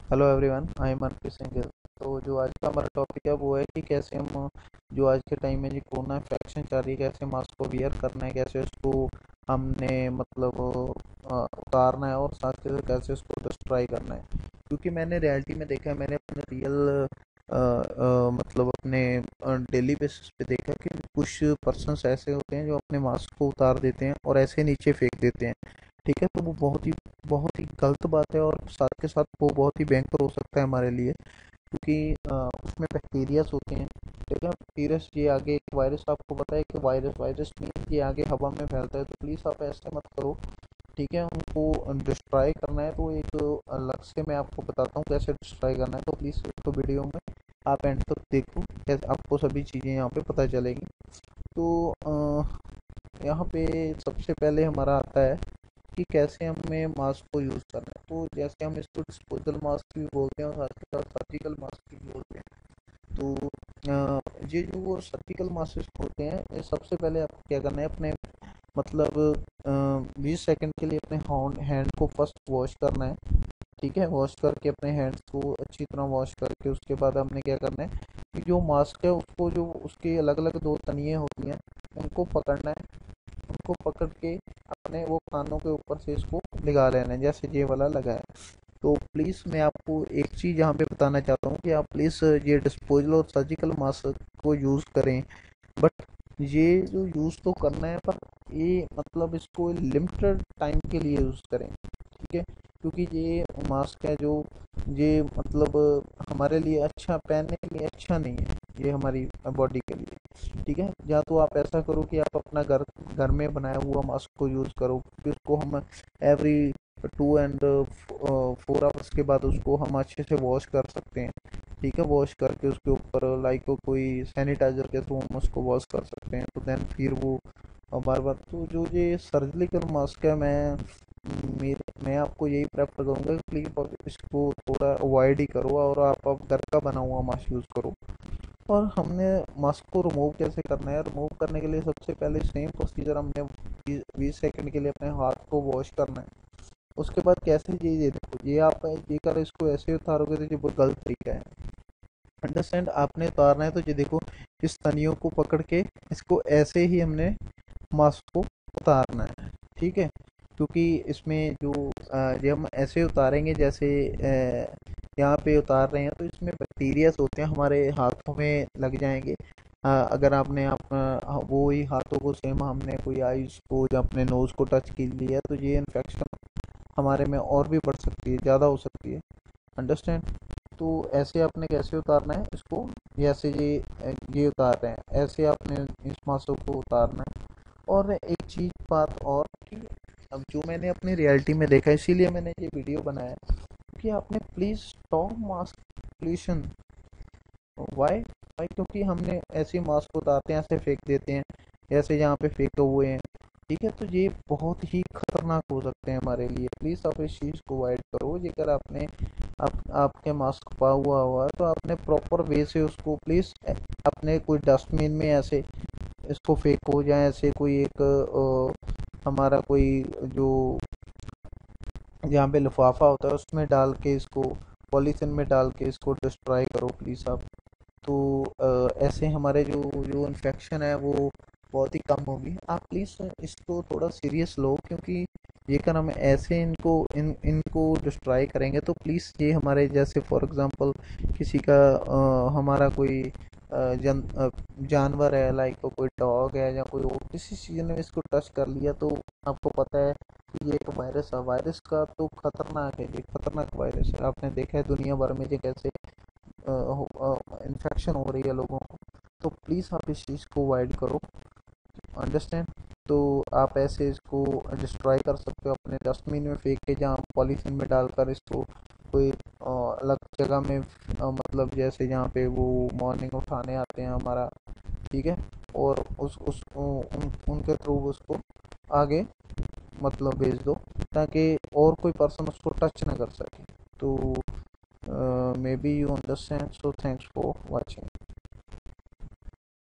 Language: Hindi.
Hello everyone, I am Manpreet Singh Gill. तो जो आज का हमारा टॉपिक है वो है कि कैसे हम जो आज के टाइम में जो कोरोना इन्फेक्शन चल रही है, कैसे मास्क को वियर करना है, कैसे उसको हमने मतलब उतारना है और साथ के साथ कैसे उसको डिस्ट्रॉय करना है। क्योंकि मैंने रियलिटी में देखा है, मैंने अपने रियल मतलब अपने डेली बेसिस पे देखा कि कुछ पर्सन्स ऐसे होते हैं जो अपने मास्क को उतार देते हैं और ऐसे नीचे फेंक देते हैं। ठीक है, तो वो बहुत ही गलत बात है और साथ के साथ वो बहुत ही भयंकर हो सकता है हमारे लिए। क्योंकि उसमें बैक्टीरियाज होते हैं। ठीक है, बैक्टीरिया ये आगे एक वायरस, आपको पता है कि वायरस वायरस नहीं, ये आगे हवा में फैलता है, तो प्लीज़ आप ऐसे मत करो। ठीक है, उनको डिस्ट्रॉय करना है तो एक अलग से मैं आपको बताता हूँ कैसे डिस्ट्रॉय करना है, तो प्लीज़ तो वीडियो में आप एंड तक देखो, कैसे आपको सभी चीज़ें यहाँ पे पता चलेगी। तो यहाँ पे सबसे पहले हमारा आता है कि कैसे हमें मास्क को यूज़ करना है। तो जैसे हम इसको डिस्पोजल मास्क भी बोलते हैं और साथ के साथ सर्जिकल मास्क भी बोलते हैं। तो ये जो वो सर्जिकल मास्क होते हैं, ये सबसे पहले आपको क्या करना है, अपने मतलब 20 सेकंड के लिए अपने हैंड को फर्स्ट वॉश करना है। ठीक है, वॉश करके अपने हैंड्स को अच्छी तरह वॉश करके उसके बाद हमने क्या करना है कि जो मास्क है उसको, जो उसके अलग अलग दो तनिए होती हैं, उनको पकड़ना है। उनको पकड़ के अपने वो कानों के ऊपर से इसको लगा लेना है, जैसे ये वाला लगा है। तो प्लीज़ मैं आपको एक चीज़ यहाँ पे बताना चाहता हूँ कि आप प्लीज़ ये डिस्पोजल और सर्जिकल मास्क को यूज़ करें। बट ये जो यूज़ तो करना है, पर ये मतलब इसको लिमिटेड टाइम के लिए यूज़ करें। ठीक है, क्योंकि ये मास्क है जो ये मतलब हमारे लिए अच्छा, पहनने के लिए अच्छा नहीं है, ये हमारी बॉडी के लिए। ठीक है, या तो आप ऐसा करो कि आप अपना घर घर में बनाया हुआ मास्क को यूज़ करो, क्योंकि उसको हम एवरी 2 and 4 आवर्स के बाद उसको हम अच्छे से वॉश कर सकते हैं। ठीक है, वॉश करके उसके ऊपर लाइक कोई सैनिटाइजर के थ्रू हम उसको वॉश कर सकते हैं, तो देन फिर वो बार बार। तो जो ये सर्जिकल मास्क है, मैं आपको यही प्रेफर करूँगा कि प्लीज़ आप इसको थोड़ा अवॉइड ही करो और आप घर का बना हुआ मास्क यूज़ करो। और हमने मास्क को रिमूव कैसे करना है, रिमूव करने के लिए सबसे पहले सेम प्रोसीजर, हमने 20 सेकंड के लिए अपने हाथ को वॉश करना है। उसके बाद कैसे, ये देखो, ये आप ये कर इसको ऐसे उतारोगे तो ये बहुत गलत तरीका है। अंडरस्टैंड, आपने उतारना है तो ये देखो, इस तनियों को पकड़ के इसको ऐसे ही हमने मास्क को उतारना है। ठीक है, क्योंकि इसमें जो ये हम ऐसे उतारेंगे जैसे यहाँ पे उतार रहे हैं, तो इसमें बैक्टीरियाज होते हैं, हमारे हाथों में लग जाएंगे। अगर आपने अपना वो ही हाथों को सेम हमने कोई आइस को या अपने नोज़ को टच कर लिया, तो ये इन्फेक्शन हमारे में और भी बढ़ सकती है, ज़्यादा हो सकती है। अंडरस्टैंड। तो ऐसे आपने कैसे उतारना है इसको, जैसे ये उतार रहे हैं, ऐसे आपने इस मासों को उतारना है। और एक चीज बात और कि अब जो मैंने अपनी रियलिटी में देखा है, इसीलिए मैंने ये वीडियो बनाया है कि आपने please stop mask pollution. Why why, क्योंकि हमने ऐसे मास्क उतारते हैं, ऐसे फेंक देते हैं, जैसे यहाँ पे फेंके हुए हैं। ठीक है, तो ये बहुत ही खतरनाक हो सकते हैं हमारे लिए। प्लीज़ आप इस चीज़ को अवॉइड करो। ये अगर आपने आपके मास्क पा हुआ है तो आपने प्रॉपर वे से उसको प्लीज़ अपने कोई डस्टबिन में ऐसे इसको फेंको, या ऐसे कोई एक हमारा कोई जो जहाँ पे लिफाफा होता है उसमें डाल के इसको, पॉलीथिन में डाल के इसको डिस्ट्रॉय करो प्लीज़ आप। तो ऐसे हमारे जो जो इन्फेक्शन है वो बहुत ही कम होगी। आप प्लीज़ इसको थोड़ा सीरियस लो, क्योंकि ये कर हम ऐसे इनको डिस्ट्रॉय करेंगे तो प्लीज़ ये हमारे जैसे फॉर एग्जांपल किसी का हमारा कोई जानवर है, लाइक कोई डॉग है या कोई और किसी चीज़ ने इसको टच कर लिया, तो आपको पता है कि ये एक वायरस है। वायरस का तो खतरनाक है, ये खतरनाक वायरस है। आपने देखा है दुनिया भर में ये कैसे इन्फेक्शन हो रही है लोगों को। तो प्लीज़ आप इस चीज़ को अवॉइड करो। अंडरस्टैंड। तो आप ऐसे इसको डिस्ट्रॉय कर सकते हो, अपने डस्टबिन में फेंक के, जहाँ पॉलीथीन में डालकर इसको कोई अलग जगह में मतलब जैसे जहाँ पे वो मॉर्निंग उठाने आते हैं हमारा। ठीक है, और उनके थ्रू उसको आगे मतलब भेज दो, ताकि और कोई पर्सन उसको टच ना कर सके। तो maybe you understand, so thanks for watching.